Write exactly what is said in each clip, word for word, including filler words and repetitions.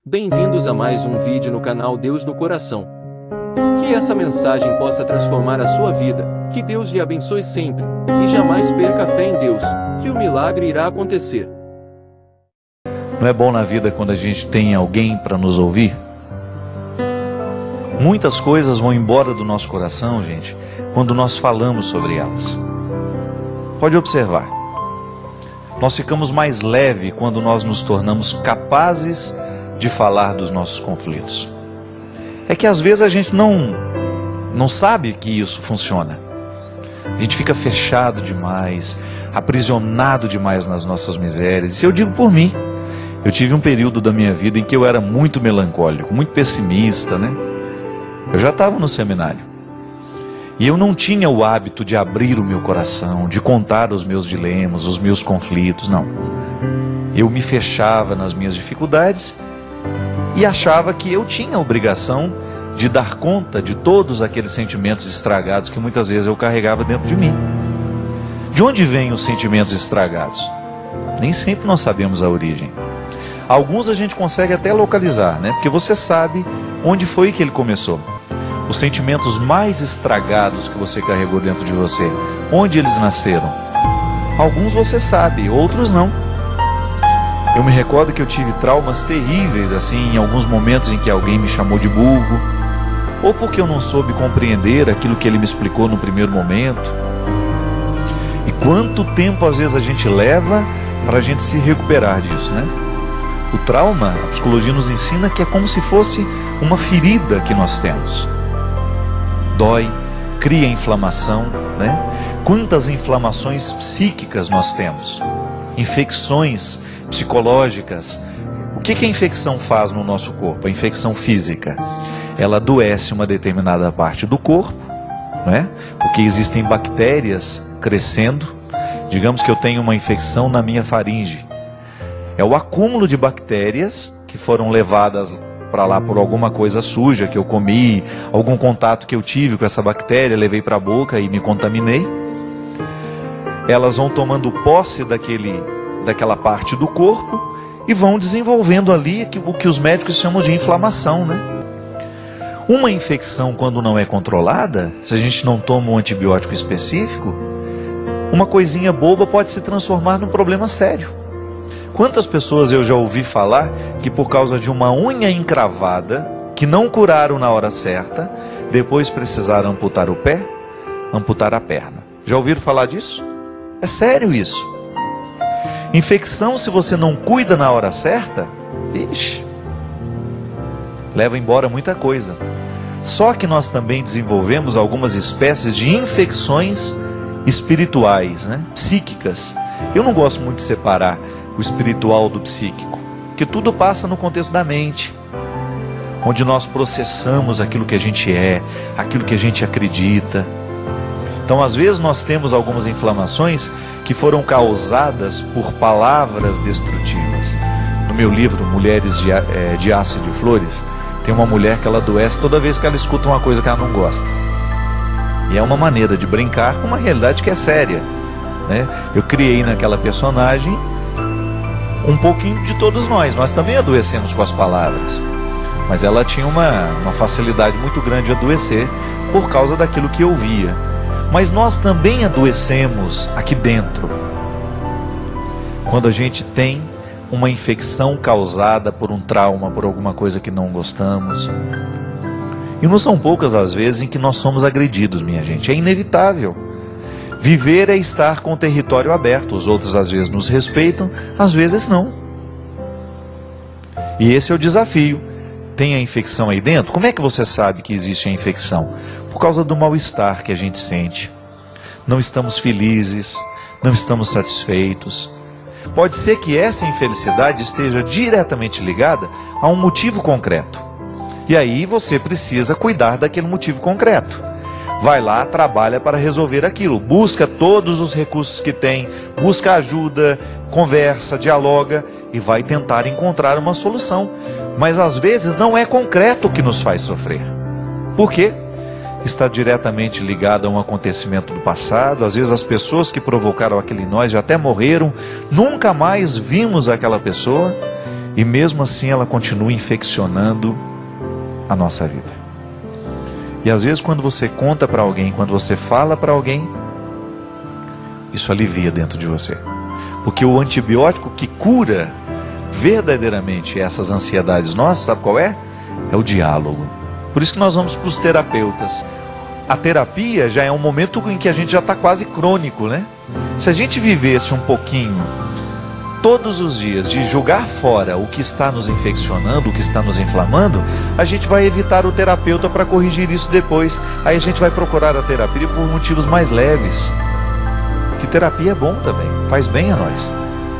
Bem-vindos a mais um vídeo no canal Deus no Coração. Que essa mensagem possa transformar a sua vida, que Deus lhe abençoe sempre, e jamais perca a fé em Deus, que o milagre irá acontecer. Não é bom na vida quando a gente tem alguém para nos ouvir? Muitas coisas vão embora do nosso coração, gente, quando nós falamos sobre elas. Pode observar. Nós ficamos mais leve quando nós nos tornamos capazes de falar dos nossos conflitos. É que às vezes a gente não, não sabe que isso funciona. A gente fica fechado demais, aprisionado demais nas nossas misérias. E eu digo por mim, eu tive um período da minha vida em que eu era muito melancólico, muito pessimista, né? Eu já estava no seminário. E eu não tinha o hábito de abrir o meu coração, de contar os meus dilemas, os meus conflitos, não. Eu me fechava nas minhas dificuldades e achava que eu tinha a obrigação de dar conta de todos aqueles sentimentos estragados que muitas vezes eu carregava dentro de mim. De onde vêm os sentimentos estragados? Nem sempre nós sabemos a origem. Alguns a gente consegue até localizar, né? Porque você sabe onde foi que ele começou. Os sentimentos mais estragados que você carregou dentro de você, onde eles nasceram? Alguns você sabe, outros não. Eu me recordo que eu tive traumas terríveis, assim, em alguns momentos em que alguém me chamou de burro, ou porque eu não soube compreender aquilo que ele me explicou no primeiro momento. E quanto tempo às vezes a gente leva para a gente se recuperar disso, né? O trauma, a psicologia nos ensina que é como se fosse uma ferida que nós temos. Dói, cria inflamação, né? Quantas inflamações psíquicas nós temos? Infecções psicológicas. O que que a infecção faz no nosso corpo? A infecção física. Ela adoece uma determinada parte do corpo, né? Porque existem bactérias crescendo. Digamos que eu tenho uma infecção na minha faringe. É o acúmulo de bactérias que foram levadas para lá por alguma coisa suja que eu comi, algum contato que eu tive com essa bactéria, levei para a boca e me contaminei. Elas vão tomando posse daquele, daquela parte do corpo e vão desenvolvendo ali o que os médicos chamam de inflamação, né? Uma infecção, quando não é controlada, se a gente não toma um antibiótico específico, uma coisinha boba pode se transformar num problema sério. Quantas pessoas eu já ouvi falar que por causa de uma unha encravada, que não curaram na hora certa, depois precisaram amputar o pé, amputar a perna. Já ouviram falar disso? É sério isso. Infecção, se você não cuida na hora certa, ixi, leva embora muita coisa. Só que nós também desenvolvemos algumas espécies de infecções espirituais, né? Psíquicas. Eu não gosto muito de separar o espiritual do psíquico, porque tudo passa no contexto da mente, onde nós processamos aquilo que a gente é, aquilo que a gente acredita. Então, às vezes nós temos algumas inflamações que foram causadas por palavras destrutivas. No meu livro Mulheres de, é, de Ácido e Flores, tem uma mulher que ela adoece toda vez que ela escuta uma coisa que ela não gosta. E é uma maneira de brincar com uma realidade que é séria, né? Eu criei naquela personagem um pouquinho de todos nós. Nós também adoecemos com as palavras. Mas ela tinha uma, uma facilidade muito grande de adoecer por causa daquilo que ouvia. Mas nós também adoecemos aqui dentro. Quando a gente tem uma infecção causada por um trauma, por alguma coisa que não gostamos. E não são poucas as vezes em que nós somos agredidos, minha gente. É inevitável. Viver é estar com o território aberto. Os outros às vezes nos respeitam, às vezes não. E esse é o desafio. Tem a infecção aí dentro? Como é que você sabe que existe a infecção? Por causa do mal-estar que a gente sente. Não estamos felizes, não estamos satisfeitos. Pode ser que essa infelicidade esteja diretamente ligada a um motivo concreto. E aí você precisa cuidar daquele motivo concreto. Vai lá, trabalha para resolver aquilo, busca todos os recursos que tem, busca ajuda, conversa, dialoga e vai tentar encontrar uma solução. Mas às vezes não é concreto o que nos faz sofrer. Por quê? Está diretamente ligado a um acontecimento do passado. Às vezes as pessoas que provocaram aquele em nós já até morreram, nunca mais vimos aquela pessoa. e mesmo assim ela continua infeccionando a nossa vida. E às vezes quando você conta para alguém, quando você fala para alguém, isso alivia dentro de você. Porque o antibiótico que cura verdadeiramente essas ansiedades nossas, sabe qual é? É o diálogo. Por isso que nós vamos para os terapeutas. A terapia já é um momento em que a gente já está quase crônico, né? Se a gente vivesse um pouquinho, todos os dias, de jogar fora o que está nos infeccionando, o que está nos inflamando, a gente vai evitar o terapeuta para corrigir isso depois. Aí a gente vai procurar a terapia por motivos mais leves. Que terapia é bom também, faz bem a nós.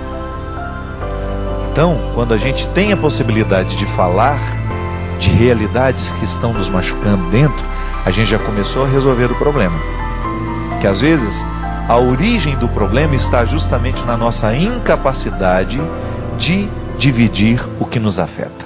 Então, quando a gente tem a possibilidade de falar de realidades que estão nos machucando dentro, a gente já começou a resolver o problema. Que às vezes a origem do problema está justamente na nossa incapacidade de dividir o que nos afeta.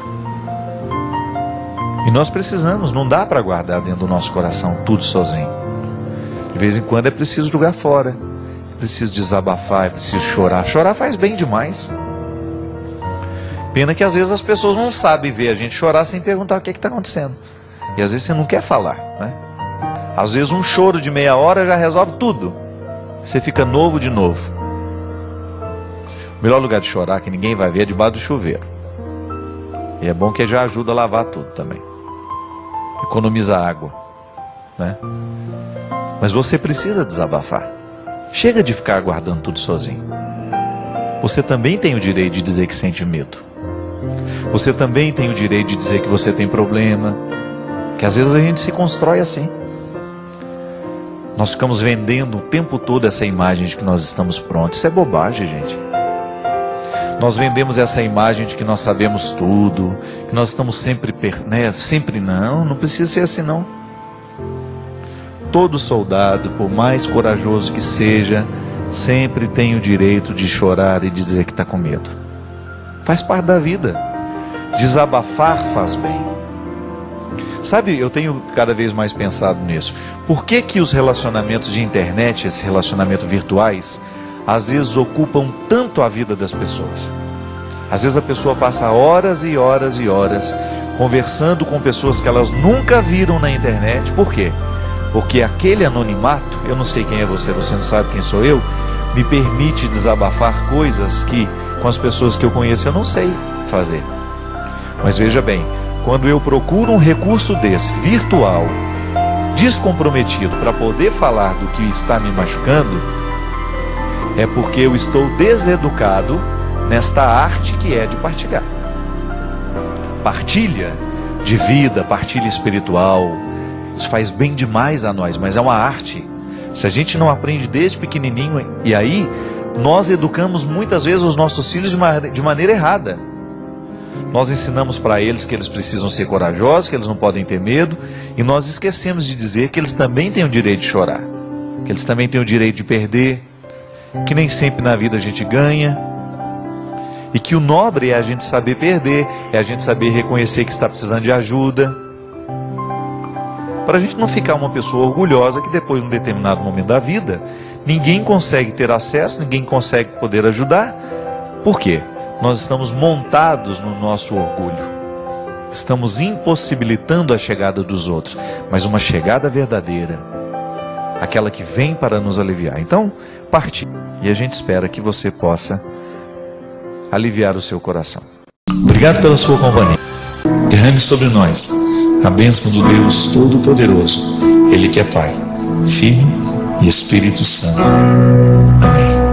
E nós precisamos, não dá para guardar dentro do nosso coração tudo sozinho. De vez em quando é preciso jogar fora, é preciso desabafar, é preciso chorar. Chorar faz bem demais. Pena que às vezes as pessoas não sabem ver a gente chorar sem perguntar o que está acontecendo. E às vezes você não quer falar, né? Às vezes um choro de meia hora já resolve tudo. Você fica novo de novo. O melhor lugar de chorar que ninguém vai ver é debaixo do chuveiro. E é bom que já ajuda a lavar tudo também. Economiza água, né? Mas você precisa desabafar. Chega de ficar aguardando tudo sozinho. Você também tem o direito de dizer que sente medo. Você também tem o direito de dizer que você tem problema. Que às vezes a gente se constrói assim. Nós ficamos vendendo o tempo todo essa imagem de que nós estamos prontos. Isso é bobagem, gente. Nós vendemos essa imagem de que nós sabemos tudo, que nós estamos sempre, né, sempre não, não precisa ser assim não. Todo soldado, por mais corajoso que seja, sempre tem o direito de chorar e dizer que está com medo. Faz parte da vida. Desabafar faz bem. Sabe, eu tenho cada vez mais pensado nisso. Por que que os relacionamentos de internet, esses relacionamentos virtuais, às vezes ocupam tanto a vida das pessoas? Às vezes a pessoa passa horas e horas e horas conversando com pessoas que elas nunca viram na internet. Por quê? Porque aquele anonimato, eu não sei quem é você, você não sabe quem sou eu, me permite desabafar coisas que com as pessoas que eu conheço eu não sei fazer. Mas veja bem, quando eu procuro um recurso desse, virtual, descomprometido, para poder falar do que está me machucando, é porque eu estou deseducado nesta arte que é de partilhar. Partilha de vida, partilha espiritual, isso faz bem demais a nós, mas é uma arte. Se a gente não aprende desde pequenininho, e aí nós educamos muitas vezes os nossos filhos de, uma, de maneira errada. Nós ensinamos para eles que eles precisam ser corajosos, que eles não podem ter medo, e nós esquecemos de dizer que eles também têm o direito de chorar, que eles também têm o direito de perder, que nem sempre na vida a gente ganha, e que o nobre é a gente saber perder, é a gente saber reconhecer que está precisando de ajuda, para a gente não ficar uma pessoa orgulhosa que depois, num determinado momento da vida, ninguém consegue ter acesso, ninguém consegue poder ajudar. Por quê? Nós estamos montados no nosso orgulho. Estamos impossibilitando a chegada dos outros. Mas uma chegada verdadeira, aquela que vem para nos aliviar. Então, partilhe. E a gente espera que você possa aliviar o seu coração. Obrigado pela sua companhia. Derrame sobre nós a bênção do Deus Todo-Poderoso. Ele que é Pai, Filho e Espírito Santo. Amém.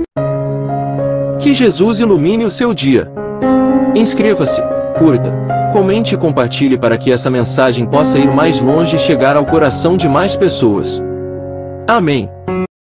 Que Jesus ilumine o seu dia. Inscreva-se, curta, comente e compartilhe para que essa mensagem possa ir mais longe e chegar ao coração de mais pessoas. Amém.